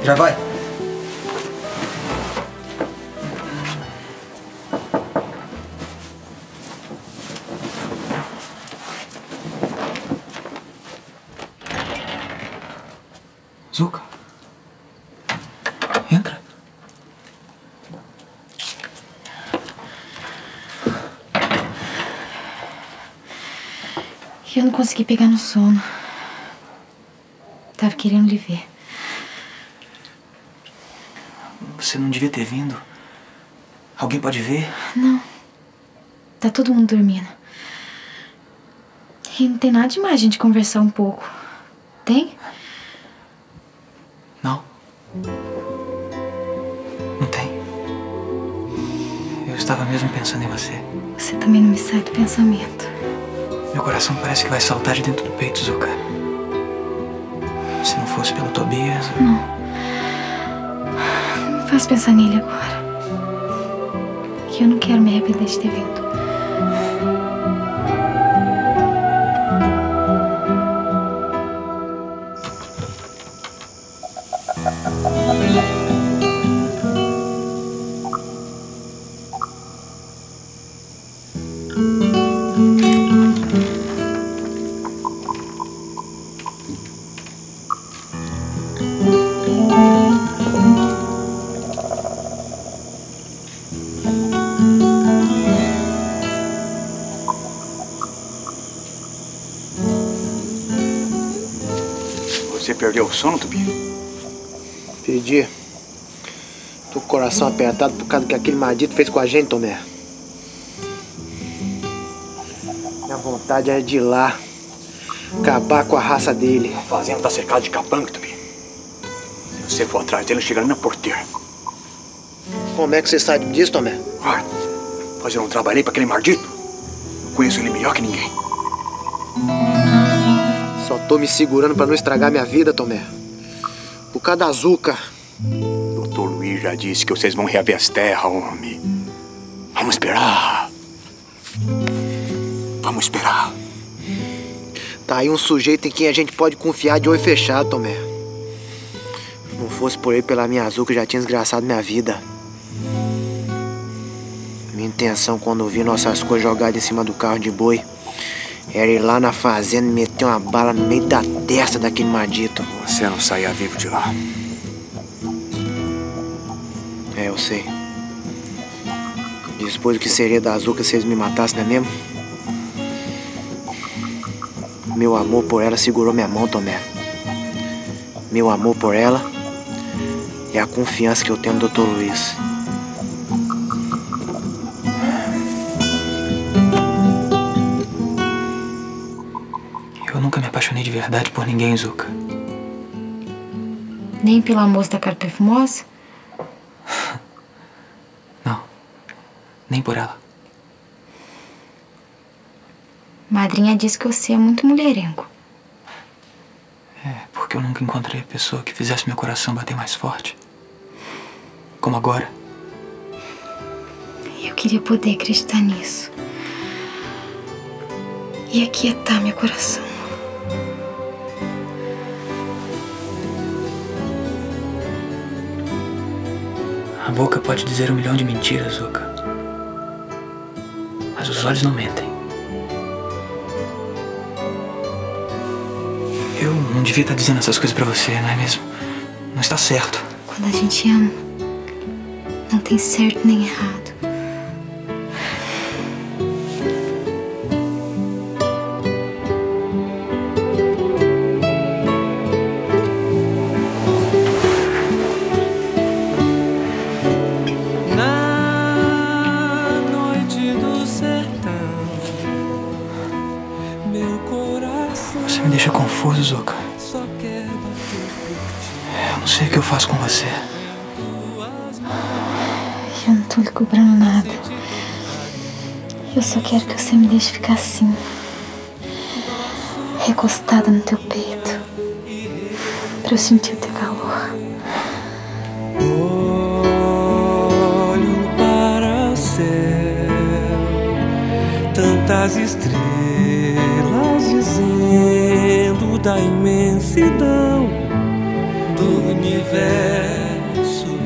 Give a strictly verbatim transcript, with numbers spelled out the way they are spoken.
Já vai. Zuka. Entra. Eu não consegui pegar no sono. Tava querendo lhe ver. Você não devia ter vindo. Alguém pode ver? Não. Tá todo mundo dormindo. E não tem nada demais a gente conversar um pouco. Tem? Não. Não tem. Eu estava mesmo pensando em você. Você também não me sai do pensamento. Meu coração parece que vai saltar de dentro do peito, Zuka. Se não fosse pelo Tobias... Não. Não me faz pensar nele agora. Que eu não quero me arrepender de ter vindo. Você perdeu o sono, Tubi? Perdi. Tô com o coração apertado por causa do que aquele maldito fez com a gente, Tomé. Minha vontade é de ir lá, acabar com a raça dele. A fazenda tá cercada de capanga, Tubi. Se você for atrás dele, chega ali na porteira. Como é que você sabe disso, Tomé? Ué, pois eu não trabalhei pra aquele maldito. Eu conheço ele melhor que ninguém. Só tô me segurando pra não estragar minha vida, Tomé. Por causa da Zuka. Doutor Luiz já disse que vocês vão reaver as terras, homem. Vamos esperar. Vamos esperar. Tá aí um sujeito em quem a gente pode confiar de olho fechado, Tomé. Se não fosse por ele pela minha Zuka, já tinha desgraçado minha vida. Minha intenção quando eu vi nossas coisas jogadas em cima do carro de boi era ir lá na fazenda e meter uma bala no meio da testa daquele maldito. Você não saía vivo de lá. É, eu sei. Depois do que seria da Zuka se eles me matassem, não é mesmo? Meu amor por ela segurou minha mão, Tomé. Meu amor por ela e a confiança que eu tenho no doutor Luiz. Eu nunca me apaixonei de verdade por ninguém, Zuka. Nem pela moça da cara perfumosa? Não. Nem por ela. Madrinha disse que você é muito mulherengo. É, porque eu nunca encontrei a pessoa que fizesse meu coração bater mais forte. Como agora. Eu queria poder acreditar nisso. E aquietar meu coração. A boca pode dizer um milhão de mentiras, Zuka. Mas os olhos não mentem. Eu não devia estar dizendo essas coisas pra você, não é mesmo? Não está certo. Quando a gente ama, não tem certo nem errado. Você me deixa confuso, Zuka. Eu não sei o que eu faço com você. Eu não tô lhe cobrando nada. Eu só quero que você me deixe ficar assim, recostada no teu peito, pra eu sentir o teu calor. Olho para o céu, tantas estrelas dizendo da imensidão do universo. universo.